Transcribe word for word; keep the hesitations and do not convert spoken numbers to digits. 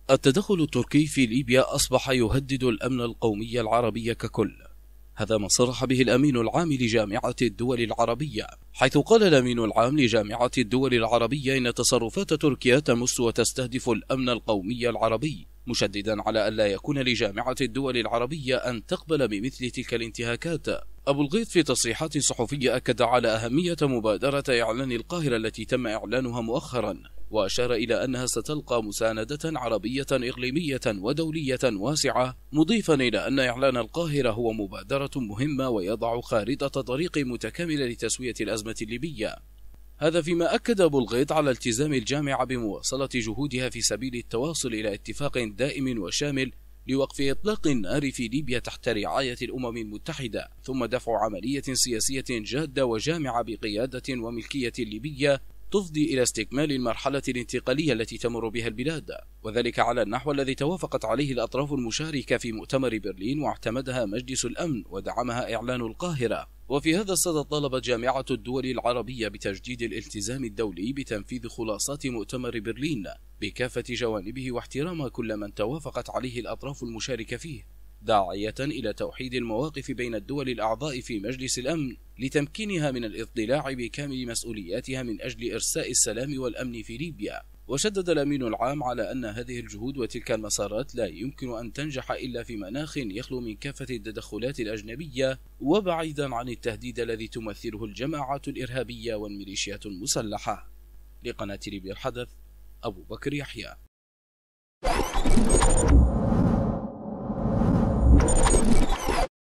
التدخل التركي في ليبيا أصبح يهدد الأمن القومي العربي ككل. هذا ما صرح به الأمين العام لجامعة الدول العربية، حيث قال الأمين العام لجامعة الدول العربية إن تصرفات تركيا تمس وتستهدف الأمن القومي العربي، مشددا على ألا يكون لجامعة الدول العربية أن تقبل بمثل تلك الانتهاكات. أبو الغيط في تصريحات صحفية أكد على أهمية مبادرة إعلان القاهرة التي تم إعلانها مؤخرا، وأشار إلى أنها ستلقى مساندة عربية إقليمية ودولية واسعة، مضيفا إلى أن إعلان القاهرة هو مبادرة مهمة ويضع خارطة طريق متكاملة لتسوية الأزمة الليبية. هذا فيما أكد أبو الغيط على التزام الجامعة بمواصلة جهودها في سبيل التواصل إلى اتفاق دائم وشامل لوقف إطلاق النار في ليبيا تحت رعاية الأمم المتحدة، ثم دفع عملية سياسية جادة وجامعة بقيادة وملكية ليبية تفضي إلى استكمال المرحلة الانتقالية التي تمر بها البلاد، وذلك على النحو الذي توافقت عليه الأطراف المشاركة في مؤتمر برلين واعتمدها مجلس الأمن ودعمها إعلان القاهرة. وفي هذا الصدد طالبت جامعة الدول العربية بتجديد الالتزام الدولي بتنفيذ خلاصات مؤتمر برلين بكافة جوانبه واحترام كل من توافقت عليه الأطراف المشاركة فيه، داعية إلى توحيد المواقف بين الدول الأعضاء في مجلس الأمن لتمكينها من الاضطلاع بكامل مسؤولياتها من أجل إرساء السلام والأمن في ليبيا. وشدد الأمين العام على أن هذه الجهود وتلك المسارات لا يمكن أن تنجح إلا في مناخ يخلو من كافة التدخلات الأجنبية وبعيدا عن التهديد الذي تمثله الجماعات الإرهابية والميليشيات المسلحة. لقناة ليبيا الحدث، أبو بكر يحيى.